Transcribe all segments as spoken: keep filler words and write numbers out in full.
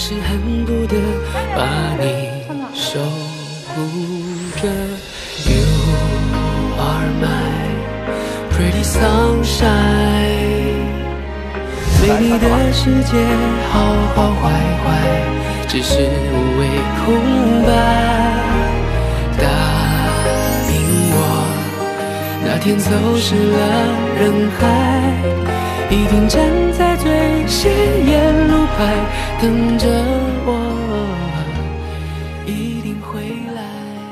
是恨不得把你守护着。You are my pretty sunshine， 没你的世界好好坏坏，只是无谓空白。答应我，那天走失了人海，一定站在最显眼路牌等着我，一定会来。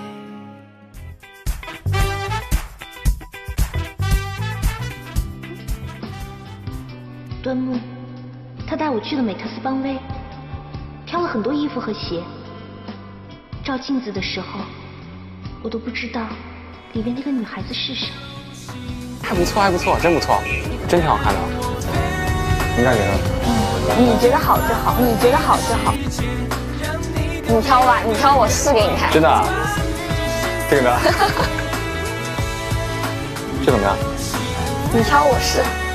端木，他带我去了美特斯邦威，挑了很多衣服和鞋。照镜子的时候，我都不知道里面那个女孩子是谁。 还不错，还不错，真不错，真挺好看的。你咋觉得？ 嗯，你觉得好就好，你觉得好就好。你挑吧，你挑，我试给你看。 真的？这个呢？这怎么样？ 你挑，我试。